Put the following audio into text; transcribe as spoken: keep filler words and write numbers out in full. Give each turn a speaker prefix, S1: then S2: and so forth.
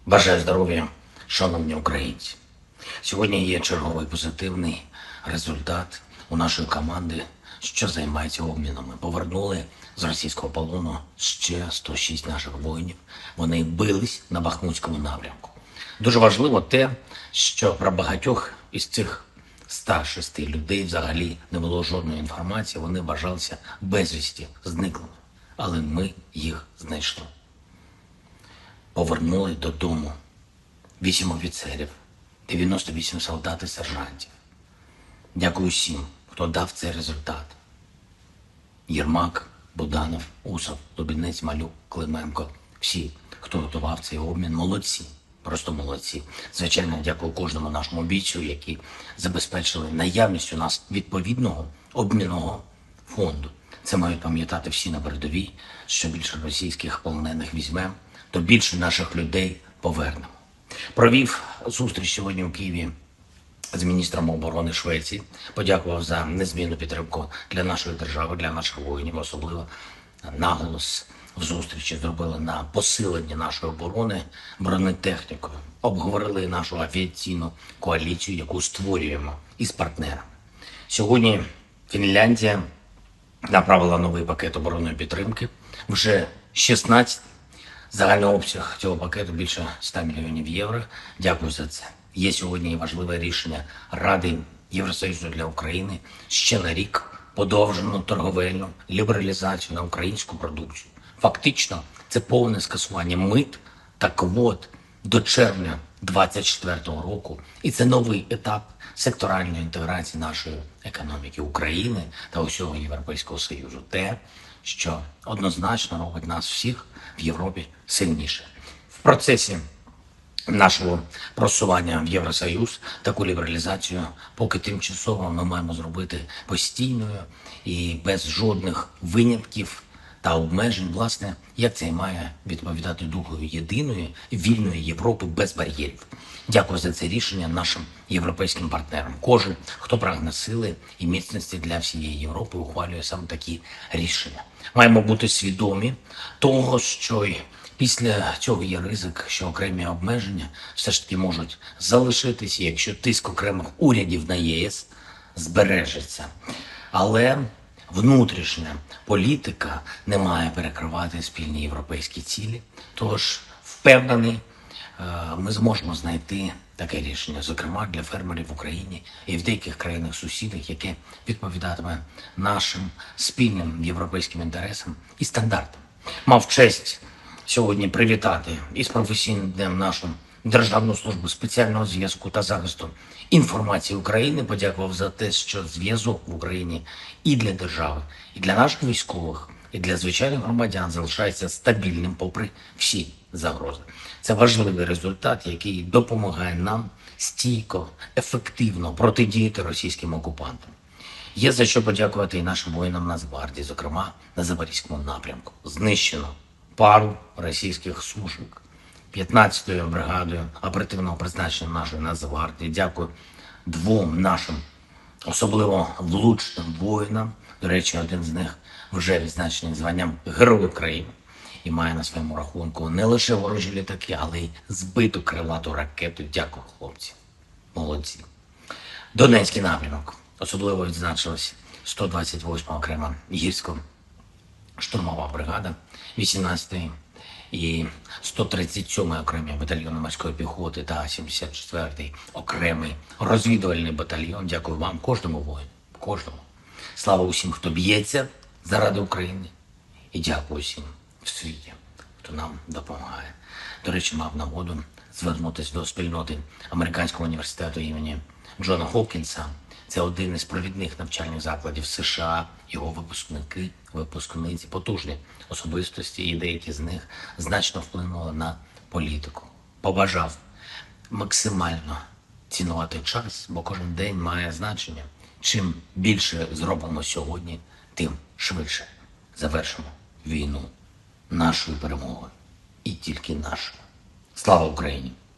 S1: Бажаю здоров'я, шановні українці. Сьогодні є черговий позитивний результат у нашої команди, що займається обміном. Ми повернули з російського полону ще сто шість наших воїнів. Вони бились на Бахмутському напрямку. Дуже важливо те, що про багатьох із цих ста шести людей взагалі не було жодної інформації, вони вважалися безвісті, зниклими. Але ми їх знайшли. Повернули додому вісім офіцерів, дев'яносто вісім солдат і сержантів. Дякую всім, хто дав цей результат. Єрмак, Буданов, Усов, Лубінець, Малюк, Клименко. Всі, хто готував цей обмін, молодці. Просто молодці. Звичайно, дякую кожному нашому бійцю, які забезпечили наявність у нас відповідного обмінного фонду. Це мають пам'ятати всі на передовій, що більше російських полонених візьмемо, то більше наших людей повернемо. Провів зустріч сьогодні у Києві з міністром оборони Швеції. Подякував за незмінну підтримку для нашої держави, для наших воїнів. Особливо наголос в зустрічі зробили на посиленні нашої оборони бронетехнікою. Обговорили нашу авіаційну коаліцію, яку створюємо із партнерами. Сьогодні Фінляндія направила новий пакет оборонної підтримки. Вже шістнадцять. Загальний обсяг цього пакету більше ста мільйонів євро. Дякую за це. Є сьогодні і важливе рішення Ради Євросоюзу для України ще на рік подовжену торговельну лібералізацію на українську продукцію. Фактично, це повне скасування мит та квот до червня двадцять четвертого року. І це новий етап секторальної інтеграції нашої економіки України та усього Європейського Союзу. Те, що однозначно робить нас всіх в Європі сильніше. В процесі нашого просування в Євросоюз таку лібералізацію поки тимчасово ми маємо зробити постійною і без жодних винятків та обмежень, власне, як це і має відповідати духу єдиної, вільної Європи без бар'єрів. Дякую за це рішення нашим європейським партнерам. Кожен, хто прагне сили і міцності для всієї Європи, ухвалює саме такі рішення. Маємо бути свідомі того, що й після цього є ризик, що окремі обмеження все ж таки можуть залишитися, якщо тиск окремих урядів на ЄС збережеться. Але внутрішня політика не має перекривати спільні європейські цілі. Тож, впевнений, ми зможемо знайти таке рішення, зокрема для фермерів в Україні і в деяких країнах-сусідах, яке відповідатиме нашим спільним європейським інтересам і стандартам. Мав честь сьогодні привітати із професійним днем нашу Державну службу спеціального зв'язку та захисту інформації України. Подякував за те, що зв'язок в Україні і для держави, і для наших військових, і для звичайних громадян залишається стабільним попри всі загрози. Це важливий результат, який допомагає нам стійко, ефективно протидіяти російським окупантам. Є за що подякувати і нашим воїнам Нацгвардії, зокрема на Запорізькому напрямку. Знищено пару російських сушок п'ятнадцятою бригадою оперативного призначення нашої Нацгвардії. Дякую двом нашим особливо влучним воїнам. До речі, один з них вже відзначений званням Герой України і має на своєму рахунку не лише ворожі літаки, але й збиту крилату ракету. Дякую, хлопці. Молодці. Донецький напрямок. Особливо відзначилась сто двадцять восьма окрема гірсько-штурмова бригада вісімнадцятої і сто тридцять сьомий окремий батальйон морської піхоти та сімдесят четвертий окремий розвідувальний батальйон. Дякую вам, кожному воїну, кожному. Слава усім, хто б'ється заради України. І дякую всім в світі, хто нам допомагає. До речі, мав нагоду звернутися до спільноти Американського університету імені Джона Хопкінса. Це один із провідних навчальних закладів США. Його випускники, випускниці, потужні особистості, і деякі з них значно вплинули на політику. Побажав максимально цінувати час, бо кожен день має значення. Чим більше зробимо сьогодні, тим швидше завершимо війну нашою перемогою. І тільки нашою. Слава Україні!